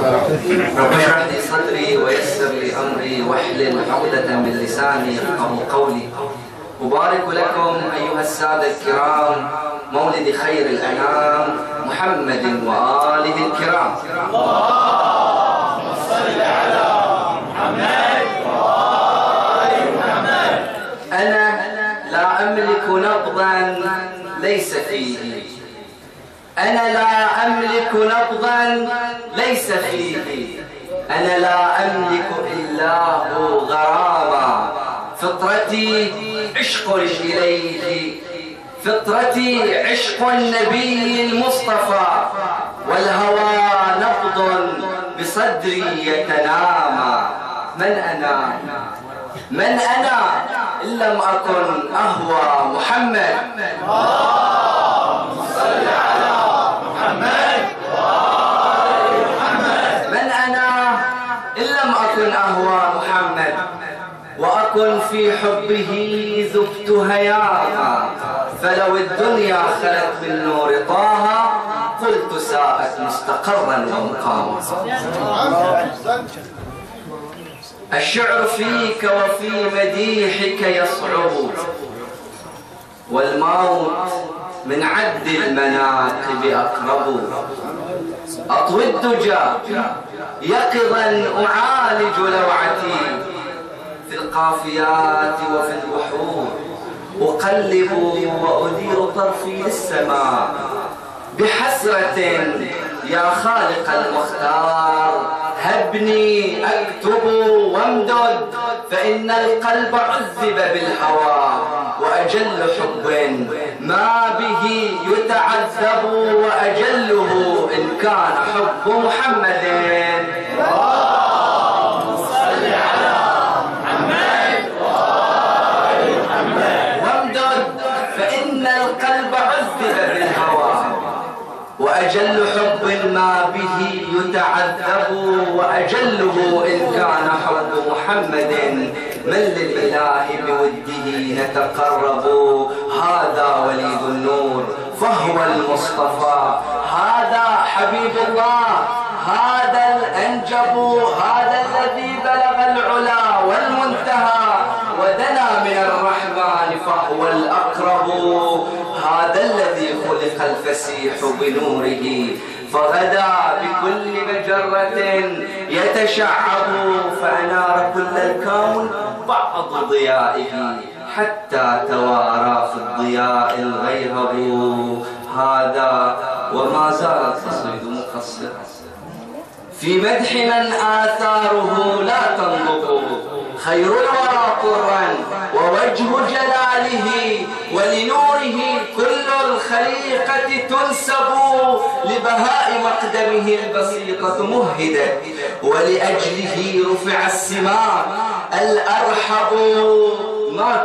رب اشرح لي صدري ويسر لي أمري واحلل عقدة من لساني يفقهوا قولي. أبارك لكم أيها السادة الكرام مولد خير الأنام محمد وآله الكرام. اللهم صل على محمد وآل محمد. أنا لا أملك نبضا ليس فيه، أنا لا أملك نبضا ليس فيه، أنا لا أملك إلا غراما. فطرتي عشق إليه، فطرتي عشق النبي المصطفى، والهوى نبض بصدري يتنامى. من أنا إن لم أكن أهوى محمد. اللهم صل على محمد وآل محمد. من أنا إن لم أكن أهوى محمد، وأكن في حبه ذبت هياما. فلو الدنيا خلت من نور طه قلت ساءت مستقرا ومقاما. الشعر فيك وفي مديحك يصعب، والموت من عد المناقب أقرب. أطوي الدجى يقظا أعالج لوعتي، في القافيات وفي البحور أقلب وأدير طرفي للسماء. بحسرة يا خالق المختار هبني أكتب وامدد، فإن القلب عذب بالهوى، وأجل حب ما به يتعذب، وأجله إن كان حب محمد. اللهم صل على محمد وآل محمد. وامدد فإن القلب عذب بالهوى، وأجل حب ما به يتعذب، وأجله إن كان حب محمد. من للإله بوده نتقرب، هذا وليد النور فهو المصطفى، هذا حبيب الله، هذا الأنجب، هذا الذي بلغ العلا والمنتهى، ودنا من الرحمن فهو الأقرب، هذا الذي خلق الفسيح بنوره، فغدا بكل مجرة يتشعب، فأنار كل الكون بعض ضيائه، حتى توارى في الضياء الغيهب. هذا وما زال القصيد مقصر في مدح من آثاره لا تنضب، خير الورى طرا ووجه جلاله، ولنوره كل الخليقة تنسب، لبهاء مقدمه البسيطة مهدة، ولأجله رفع السماء الأرحب. ما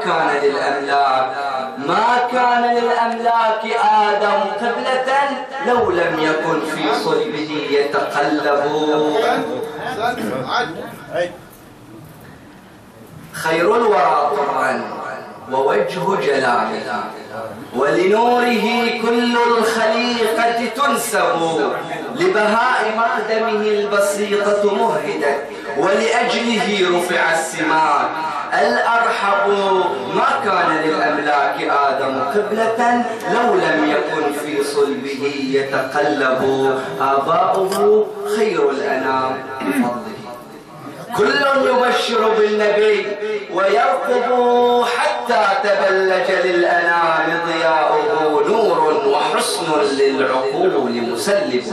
كان للأملاك آدم قبلة لو لم يكن في صلبه يتقلب. خير الورى طرا ووجه جلاله، ولنوره كل الخليقة تنسب، لبهاء مقدمه البسيطة مهدة، ولأجله رفع السماء الأرحب. ما كان للأملاك آدم قبلة لو لم يكن في صلبه يتقلب، آباؤه خير الأنام بفضله، كل يبشر بالنبي ويرقب، حتى تبلج للأنام ضياؤه، نور وحسن للعقول مسلب،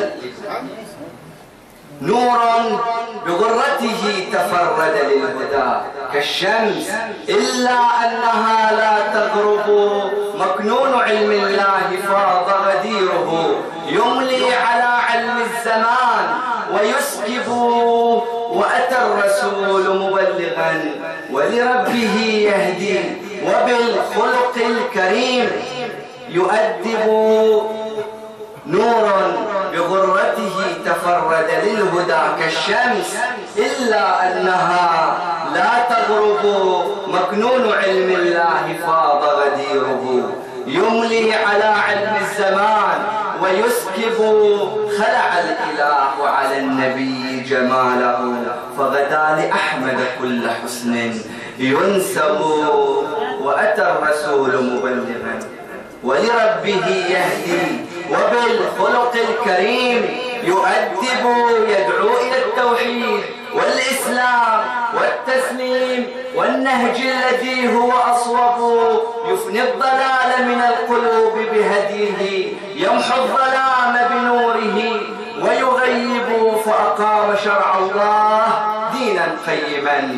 نور بغرته تفرد للهدى كالشمس، إلا أنها لا تغرب، مكنون علم الله فاض غديره، يملي على علم الزمان ويسكب، وأتى الرسول مبلغا ولربه يهدي، وبالخلق الكريم يؤدب، نور بغرته تفرد للهدى كالشمس، إلا أنها لا تغرب، مكنون علم الله فاض غديره، يملي على علم الزمان ويسكب خلع الإله على النبي جماله، فغدا لأحمد كل حسن ينسب، وأتى الرسول مبلغا ولربه يهدي، وبالخلق الكريم يؤدب، يدعو إلى التوحيد والإسلام والتسليم والنهج الذي هو أصوب، يفني الضلال من القلوب بهديه، يمحو الظلام بنوره ويغيب، فأقام شرع الله دينا قيما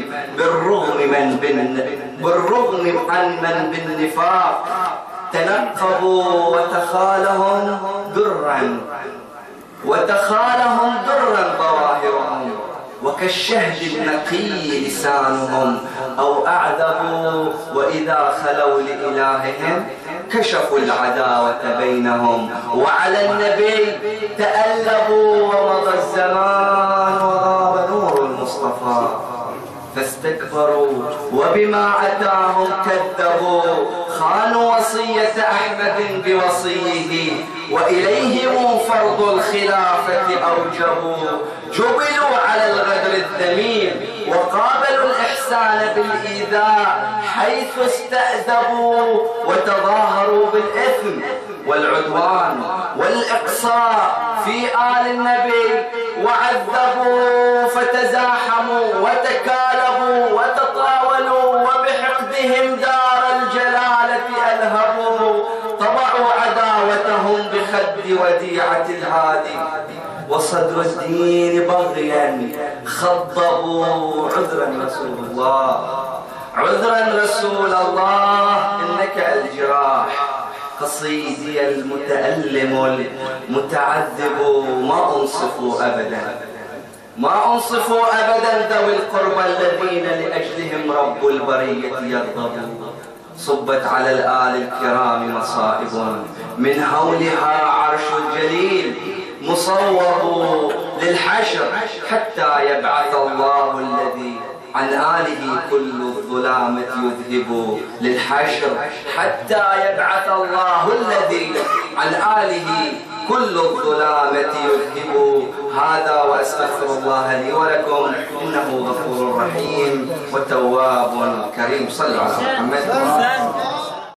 بالرغم عن من بالنفاق تنقبوا وتخالهم درا ظواهرهم، وكالشهد النقي لسانهم أو أعذبوا، وإذا خلوا لإلههم كشفوا العداوة بينهم، وعلى النبي تألبوا، ومضى الزمان وغاب نور المصطفى فاستكبروا، وبما أتاهم كذبوا، خانوا وصية أحمد بوصيه، وإليهم فرض الخلافة أوجبوا، جبلوا على الغدر الذميم، وقابلوا الإحسان بالإيذاء حيث استأذبوا، وتظاهروا بالإثم والعدوان والإقصاء في آل النبي، وعذبوا فتزاحموا وتكالبوا وتطاولوا، وبحقدهم دار الجلالة ألهبوا، طبعوا عداوتهم بخد وديعة الهادي، وصدر الدين بغيا خضبوا، عذرا رسول الله، عذرا رسول الله، إنك الجراح قصيدي المتألم المتعذب، ما أنصفوا أبدا ذوي القربى الذين لأجلهم رب البرية يغضب، صبت على الآل الكرام مصائب من هولها عرش الجليل، مصوب للحشر حتى يبعث الله الذي عن آله كل الظلامة يذهب، للحشر حتى يبعث الله الذي عن آله كل الظلامة يذهب. هذا وأستغفر الله لي ولكم، إنه غفور رحيم وتواب كريم. صلوا على محمد.